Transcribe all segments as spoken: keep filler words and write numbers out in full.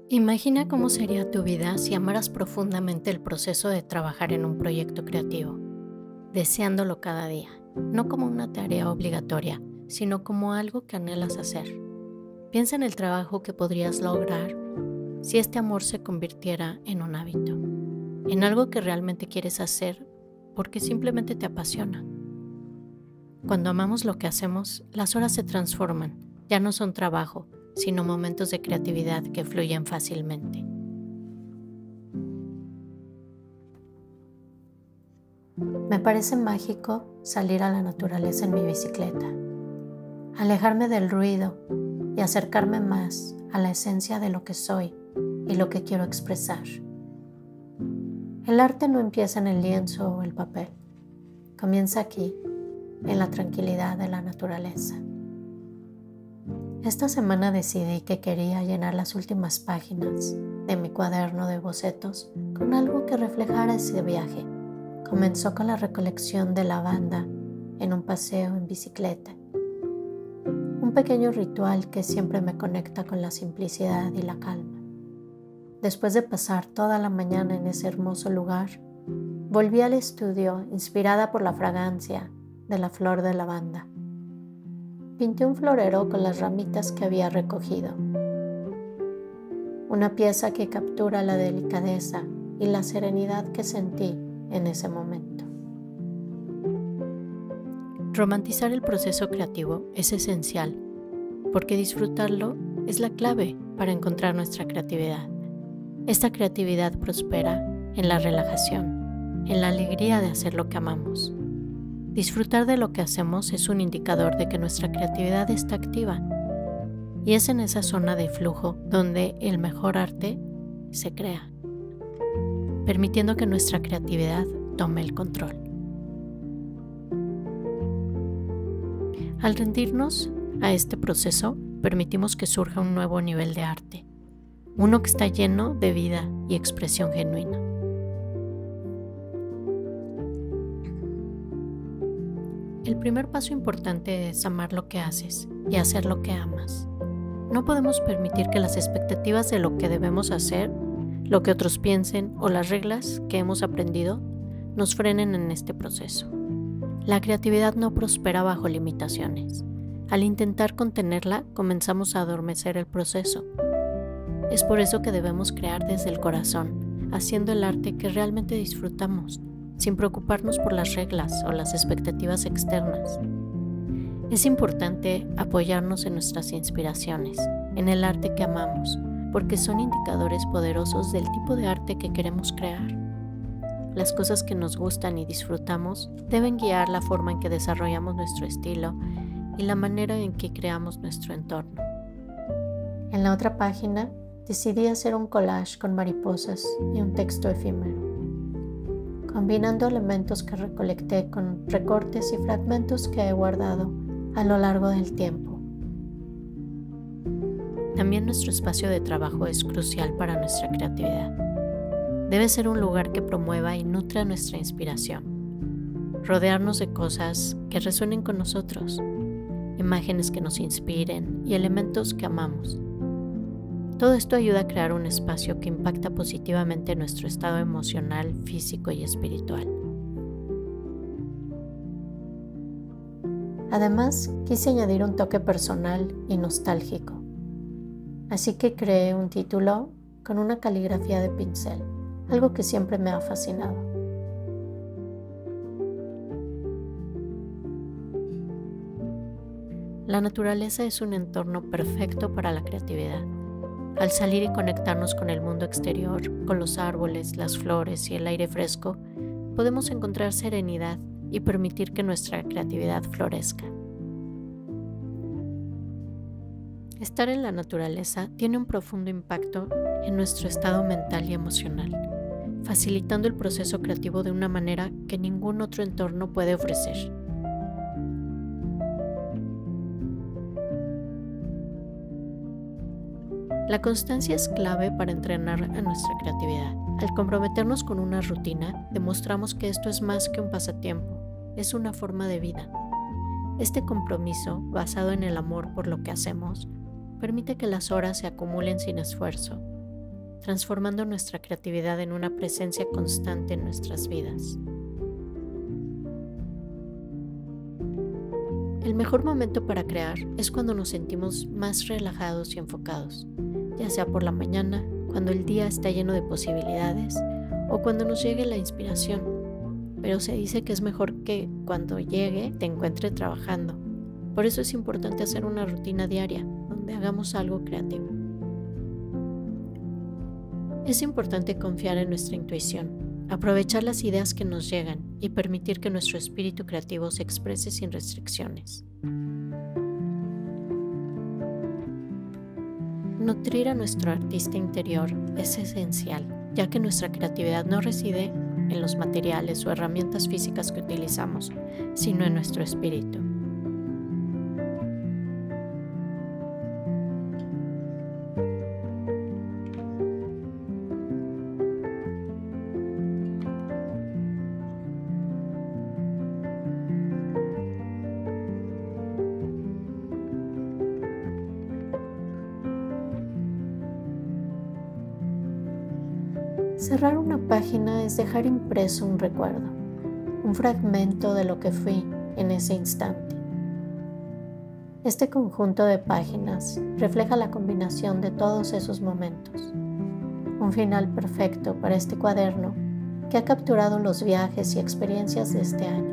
Imagina cómo sería tu vida si amaras profundamente el proceso de trabajar en un proyecto creativo, deseándolo cada día, no como una tarea obligatoria, sino como algo que anhelas hacer. Piensa en el trabajo que podrías lograr si este amor se convirtiera en un hábito, en algo que realmente quieres hacer porque simplemente te apasiona. Cuando amamos lo que hacemos, las horas se transforman, ya no son trabajo, sino momentos de creatividad que fluyen fácilmente. Me parece mágico salir a la naturaleza en mi bicicleta, alejarme del ruido y acercarme más a la esencia de lo que soy y lo que quiero expresar. El arte no empieza en el lienzo o el papel, comienza aquí, en la tranquilidad de la naturaleza. Esta semana decidí que quería llenar las últimas páginas de mi cuaderno de bocetos con algo que reflejara ese viaje. Comenzó con la recolección de lavanda en un paseo en bicicleta. Un pequeño ritual que siempre me conecta con la simplicidad y la calma. Después de pasar toda la mañana en ese hermoso lugar, volví al estudio inspirada por la fragancia de la flor de lavanda. Pinté un florero con las ramitas que había recogido. Una pieza que captura la delicadeza y la serenidad que sentí en ese momento. Romantizar el proceso creativo es esencial, porque disfrutarlo es la clave para encontrar nuestra creatividad. Esta creatividad prospera en la relajación, en la alegría de hacer lo que amamos. Disfrutar de lo que hacemos es un indicador de que nuestra creatividad está activa, y es en esa zona de flujo donde el mejor arte se crea, permitiendo que nuestra creatividad tome el control. Al rendirnos a este proceso, permitimos que surja un nuevo nivel de arte, uno que está lleno de vida y expresión genuina. El primer paso importante es amar lo que haces y hacer lo que amas. No podemos permitir que las expectativas de lo que debemos hacer, lo que otros piensen o las reglas que hemos aprendido nos frenen en este proceso. La creatividad no prospera bajo limitaciones. Al intentar contenerla, comenzamos a adormecer el proceso. Es por eso que debemos crear desde el corazón, haciendo el arte que realmente disfrutamos, sin preocuparnos por las reglas o las expectativas externas. Es importante apoyarnos en nuestras inspiraciones, en el arte que amamos, porque son indicadores poderosos del tipo de arte que queremos crear. Las cosas que nos gustan y disfrutamos deben guiar la forma en que desarrollamos nuestro estilo y la manera en que creamos nuestro entorno. En la otra página, decidí hacer un collage con mariposas y un texto efímero, combinando elementos que recolecté con recortes y fragmentos que he guardado a lo largo del tiempo. También nuestro espacio de trabajo es crucial para nuestra creatividad. Debe ser un lugar que promueva y nutra nuestra inspiración. Rodearnos de cosas que resuenen con nosotros, imágenes que nos inspiren y elementos que amamos. Todo esto ayuda a crear un espacio que impacta positivamente nuestro estado emocional, físico y espiritual. Además, quise añadir un toque personal y nostálgico, así que creé un título con una caligrafía de pincel, algo que siempre me ha fascinado. La naturaleza es un entorno perfecto para la creatividad. Al salir y conectarnos con el mundo exterior, con los árboles, las flores y el aire fresco, podemos encontrar serenidad y permitir que nuestra creatividad florezca. Estar en la naturaleza tiene un profundo impacto en nuestro estado mental y emocional, facilitando el proceso creativo de una manera que ningún otro entorno puede ofrecer. La constancia es clave para entrenar a nuestra creatividad. Al comprometernos con una rutina, demostramos que esto es más que un pasatiempo, es una forma de vida. Este compromiso, basado en el amor por lo que hacemos, permite que las horas se acumulen sin esfuerzo, transformando nuestra creatividad en una presencia constante en nuestras vidas. El mejor momento para crear es cuando nos sentimos más relajados y enfocados, ya sea por la mañana, cuando el día está lleno de posibilidades, o cuando nos llegue la inspiración. Pero se dice que es mejor que cuando llegue te encuentre trabajando. Por eso es importante hacer una rutina diaria donde hagamos algo creativo. Es importante confiar en nuestra intuición, aprovechar las ideas que nos llegan y permitir que nuestro espíritu creativo se exprese sin restricciones. Nutrir a nuestro artista interior es esencial, ya que nuestra creatividad no reside en los materiales o herramientas físicas que utilizamos, sino en nuestro espíritu. Cerrar una página es dejar impreso un recuerdo, un fragmento de lo que fui en ese instante. Este conjunto de páginas refleja la combinación de todos esos momentos, un final perfecto para este cuaderno que ha capturado los viajes y experiencias de este año.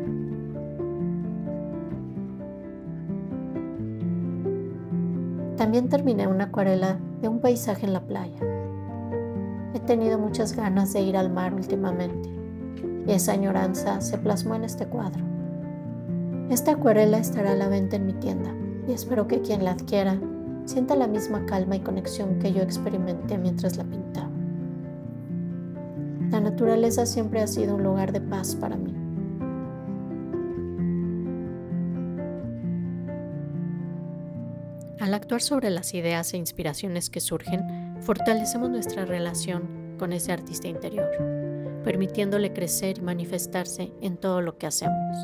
También terminé una acuarela de un paisaje en la playa. He tenido muchas ganas de ir al mar últimamente y esa añoranza se plasmó en este cuadro. Esta acuarela estará a la venta en mi tienda y espero que quien la adquiera sienta la misma calma y conexión que yo experimenté mientras la pintaba. La naturaleza siempre ha sido un lugar de paz para mí. Al actuar sobre las ideas e inspiraciones que surgen, fortalecemos nuestra relación con ese artista interior, permitiéndole crecer y manifestarse en todo lo que hacemos.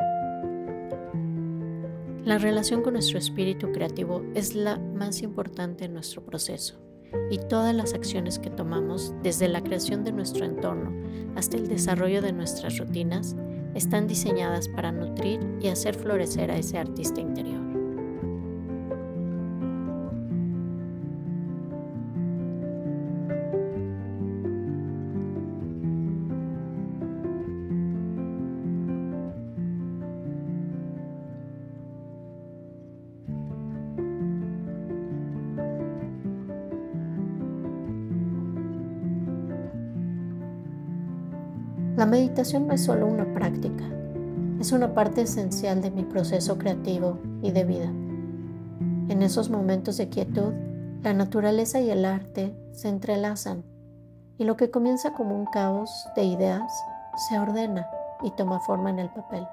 La relación con nuestro espíritu creativo es la más importante en nuestro proceso, y todas las acciones que tomamos, desde la creación de nuestro entorno hasta el desarrollo de nuestras rutinas, están diseñadas para nutrir y hacer florecer a ese artista interior. La meditación no es solo una práctica, es una parte esencial de mi proceso creativo y de vida. En esos momentos de quietud, la naturaleza y el arte se entrelazan y lo que comienza como un caos de ideas se ordena y toma forma en el papel.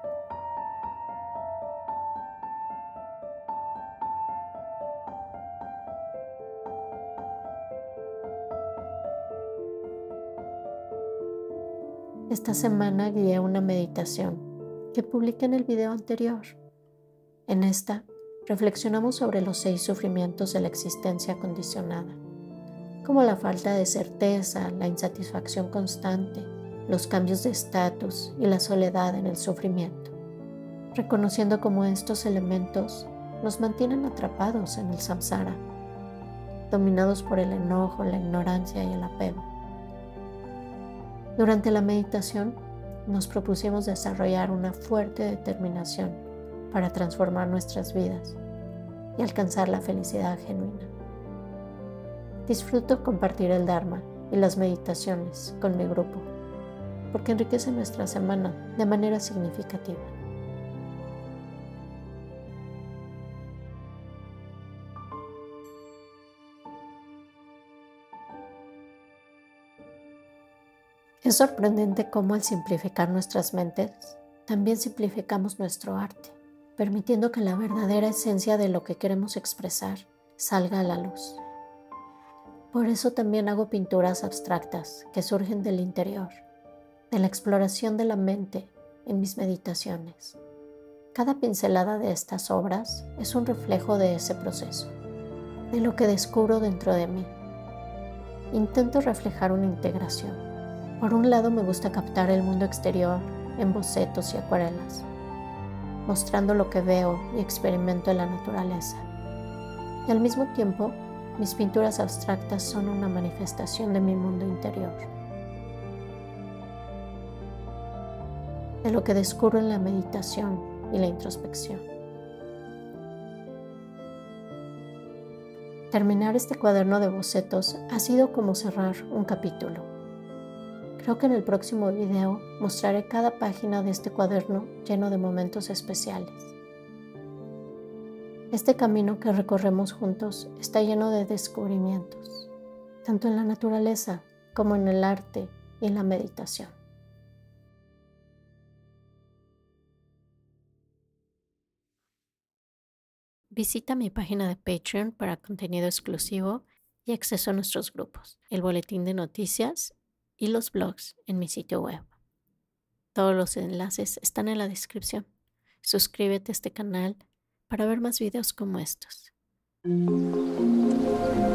Esta semana guié una meditación que publiqué en el video anterior. En esta, reflexionamos sobre los seis sufrimientos de la existencia condicionada, como la falta de certeza, la insatisfacción constante, los cambios de estatus y la soledad en el sufrimiento, reconociendo cómo estos elementos nos mantienen atrapados en el samsara, dominados por el enojo, la ignorancia y el apego. Durante la meditación, nos propusimos desarrollar una fuerte determinación para transformar nuestras vidas y alcanzar la felicidad genuina. Disfruto compartir el Dharma y las meditaciones con mi grupo, porque enriquece nuestra semana de manera significativa. Es sorprendente cómo al simplificar nuestras mentes, también simplificamos nuestro arte, permitiendo que la verdadera esencia de lo que queremos expresar salga a la luz. Por eso también hago pinturas abstractas que surgen del interior, de la exploración de la mente en mis meditaciones. Cada pincelada de estas obras es un reflejo de ese proceso, de lo que descubro dentro de mí. intento reflejar una integración. Por un lado, me gusta captar el mundo exterior en bocetos y acuarelas, mostrando lo que veo y experimento en la naturaleza. Y al mismo tiempo, mis pinturas abstractas son una manifestación de mi mundo interior, de lo que descubro en la meditación y la introspección. Terminar este cuaderno de bocetos ha sido como cerrar un capítulo. Creo que en el próximo video mostraré cada página de este cuaderno lleno de momentos especiales. Este camino que recorremos juntos está lleno de descubrimientos, tanto en la naturaleza como en el arte y en la meditación. Visita mi página de Patreon para contenido exclusivo y acceso a nuestros grupos, el boletín de noticias y los blogs en mi sitio web. Todos los enlaces están en la descripción. Suscríbete a este canal para ver más videos como estos.